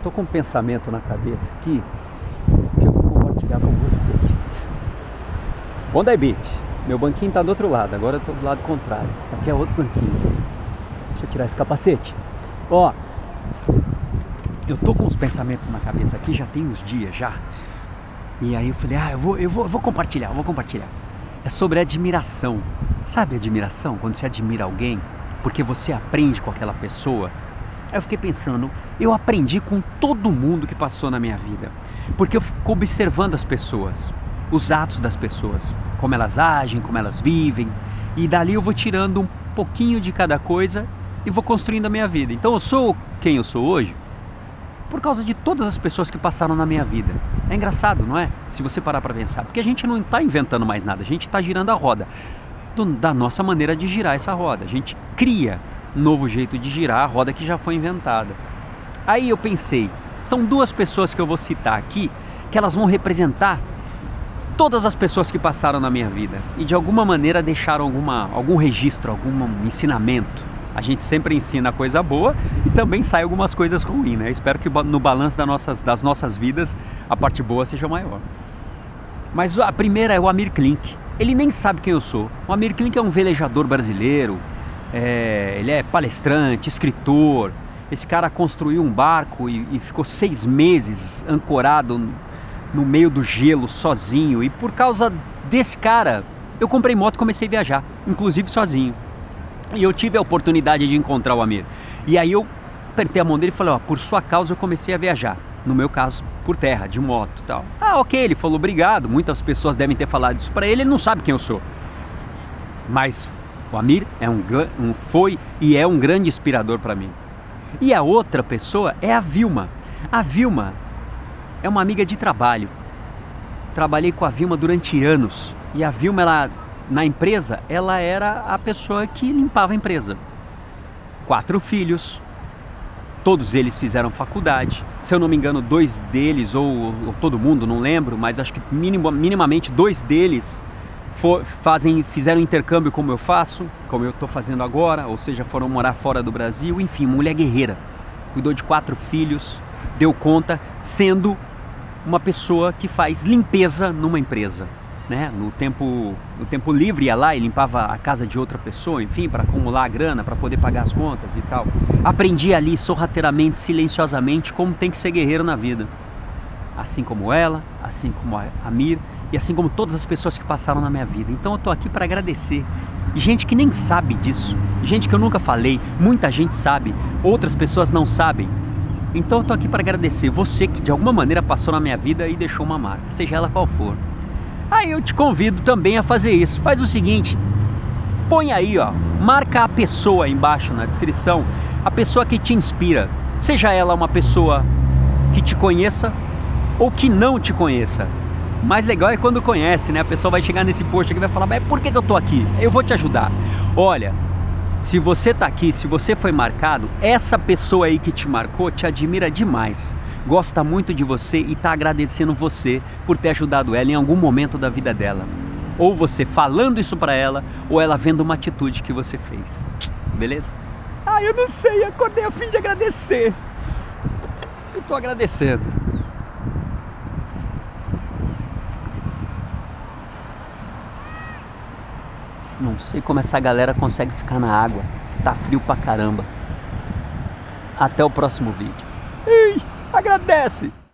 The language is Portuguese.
tô com um pensamento na cabeça aqui que eu vou compartilhar com vocês. Bondi Beach, meu banquinho tá do outro lado, agora eu tô do lado contrário. Aqui é outro banquinho. Deixa eu tirar esse capacete. Ó, eu tô com uns pensamentos na cabeça aqui já tem uns dias já. E aí eu falei, eu vou compartilhar, É sobre admiração. Sabe admiração? Quando você admira alguém porque você aprende com aquela pessoa. Aí eu fiquei pensando, eu aprendi com todo mundo que passou na minha vida. Porque eu fico observando as pessoas, os atos das pessoas, como elas agem, como elas vivem. E dali eu vou tirando um pouquinho de cada coisa e vou construindo a minha vida. Então eu sou quem eu sou hoje por causa de todas as pessoas que passaram na minha vida. É engraçado, não é? Se você parar para pensar. Porque a gente não está inventando mais nada, a gente está girando a roda. Da nossa maneira de girar essa roda. A gente cria um novo jeito de girar a roda que já foi inventada. Aí eu pensei, são duas pessoas que eu vou citar aqui, que elas vão representar todas as pessoas que passaram na minha vida. E de alguma maneira deixaram algum registro, algum ensinamento. A gente sempre ensina coisa boa e também sai algumas coisas ruins, né? Espero que no balanço das nossas vidas a parte boa seja maior. Mas a primeira é o Amir Klink. Ele nem sabe quem eu sou. O Amir Klink é um velejador brasileiro, ele é palestrante, escritor. Esse cara construiu um barco e ficou 6 meses ancorado no meio do gelo, sozinho. E por causa desse cara, eu comprei moto e comecei a viajar, inclusive sozinho. E eu tive a oportunidade de encontrar o Amir. E aí eu apertei a mão dele e falei, ó, por sua causa eu comecei a viajar. No meu caso, por terra, de moto e tal. Ah, ok, ele falou obrigado. Muitas pessoas devem ter falado isso pra ele, ele não sabe quem eu sou. Mas o Amir foi e é um grande inspirador pra mim. E a outra pessoa é a Vilma. A Vilma é uma amiga de trabalho. Trabalhei com a Vilma durante anos. E a Vilma, na empresa, ela era a pessoa que limpava a empresa. 4 filhos. Todos eles fizeram faculdade. Se eu não me engano, 2 deles, ou todo mundo, não lembro, mas acho que minimamente 2 deles fizeram intercâmbio como eu faço, como eu estou fazendo agora, ou seja, foram morar fora do Brasil. Enfim, mulher guerreira. Cuidou de 4 filhos, deu conta, sendo uma pessoa que faz limpeza numa empresa. Né? No tempo livre ia lá e limpava a casa de outra pessoa, enfim, para acumular a grana, para poder pagar as contas e tal. Aprendi ali sorrateiramente, silenciosamente, como tem que ser guerreiro na vida. Assim como ela, assim como a Amir e assim como todas as pessoas que passaram na minha vida. Então eu tô aqui para agradecer. E gente que nem sabe disso, gente que eu nunca falei, muita gente sabe, outras pessoas não sabem. Então eu tô aqui para agradecer você que de alguma maneira passou na minha vida e deixou uma marca, seja ela qual for. Aí eu te convido também a fazer isso. Faz o seguinte, põe aí, ó, marca a pessoa aí embaixo na descrição, a pessoa que te inspira, seja ela uma pessoa que te conheça ou que não te conheça. O mais legal é quando conhece, né? A pessoa vai chegar nesse post aqui e vai falar, mas por que eu tô aqui? Eu vou te ajudar. Olha, se você tá aqui, se você foi marcado, essa pessoa aí que te marcou te admira demais. Gosta muito de você e está agradecendo você por ter ajudado ela em algum momento da vida dela. Ou você falando isso para ela, ou ela vendo uma atitude que você fez. Beleza? Ah, eu não sei, acordei a fim de agradecer. Eu tô agradecendo. Não sei como essa galera consegue ficar na água. Tá frio pra caramba. Até o próximo vídeo. Agradece!